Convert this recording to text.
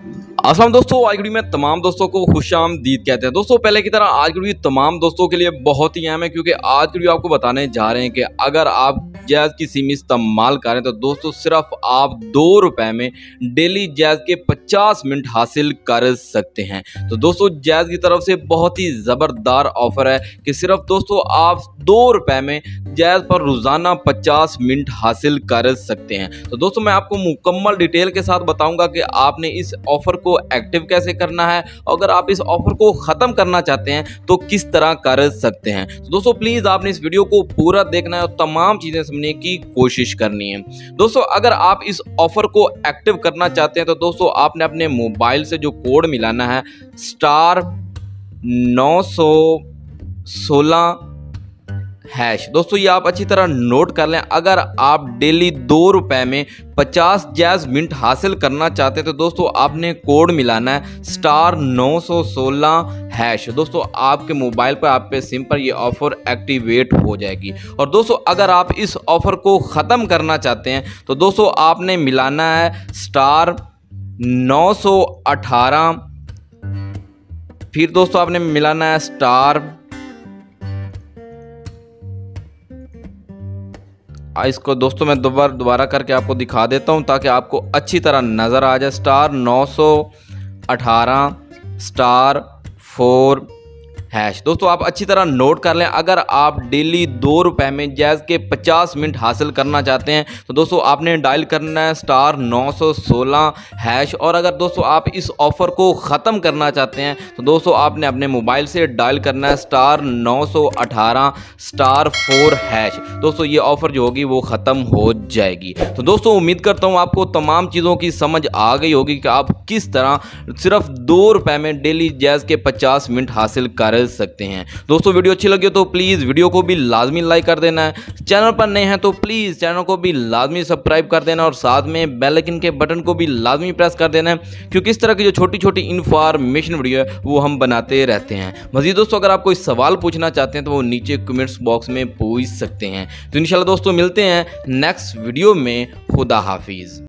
अस्सलाम दोस्तों, आज की वीडियो में तमाम दोस्तों को खुशामदीद कहते हैं। दोस्तों पहले की तरह आज की वीडियो तमाम दोस्तों के लिए बहुत ही अहम है, क्योंकि आज की वीडियो आपको बताने जा रहे हैं कि अगर आप जैज़ की सिम इस्तेमाल करें तो दोस्तों सिर्फ आप ₹2 में डेली जैज़ के 50 मिनट हासिल कर सकते हैं। तो दोस्तों जैज़ की तरफ से बहुत ही ज़बरदस्त ऑफर है कि सिर्फ दोस्तों आप ₹2 में जैज़ पर रोज़ाना 50 मिनट हासिल कर सकते हैं। तो दोस्तों मैं आपको मुकम्मल डिटेल के साथ बताऊंगा कि आपने इस ऑफर को एक्टिव कैसे करना है, अगर आप इस ऑफर को ख़त्म करना चाहते हैं तो किस तरह कर सकते हैं। तो दोस्तों प्लीज़ आपने इस वीडियो को पूरा देखना है और तमाम चीज़ें समझने की कोशिश करनी है। दोस्तों अगर आप इस ऑफर को एक्टिव करना चाहते हैं तो दोस्तों आपने अपने मोबाइल से जो कोड मिलाना है *916#। दोस्तों ये आप अच्छी तरह नोट कर लें। अगर आप डेली ₹2 में 50 जैज़ मिनट हासिल करना चाहते हैं तो दोस्तों आपने कोड मिलाना है *916#। दोस्तों आपके मोबाइल पर आपके सिम पर ये ऑफ़र एक्टिवेट हो जाएगी। और दोस्तों अगर आप इस ऑफ़र को ख़त्म करना चाहते हैं तो दोस्तों आपने मिलाना है *918। फिर दोस्तों आपने मिलाना है इसको दोस्तों मैं दोबारा करके आपको दिखा देता हूं ताकि आपको अच्छी तरह नज़र आ जाए। *918*4#। दोस्तों आप अच्छी तरह नोट कर लें। अगर आप डेली ₹2 में जैज़ के 50 मिनट हासिल करना चाहते हैं तो दोस्तों आपने डायल करना है *916#। और अगर दोस्तों आप इस ऑफ़र को ख़त्म करना चाहते हैं तो दोस्तों आपने अपने मोबाइल से डायल करना है *918*4#। दोस्तों ये ऑफ़र जो होगी वो ख़त्म हो जाएगी। तो दोस्तों उम्मीद करता हूँ आपको तमाम चीज़ों की समझ आ गई होगी कि आप किस तरह सिर्फ ₹2 में डेली जैज़ के 50 मिनट हासिल कर सकते हैं। दोस्तों वीडियो अच्छी लगी तो प्लीज़ वीडियो को भी लाजमी लाइक कर देना है। चैनल पर नए हैं तो प्लीज़ चैनल को भी लाजमी सब्सक्राइब कर देना और साथ में बेल आइकन के बटन को भी लाजमी प्रेस कर देना है, क्योंकि इस तरह की जो छोटी छोटी इन्फॉर्मेशन वीडियो है वो हम बनाते रहते हैं। मज़ीद दोस्तों अगर आप कोई सवाल पूछना चाहते हैं तो वो नीचे कमेंट्स बॉक्स में पूछ सकते हैं। तो इंशाल्लाह दोस्तों मिलते हैं नेक्स्ट वीडियो में। खुदा हाफिज़।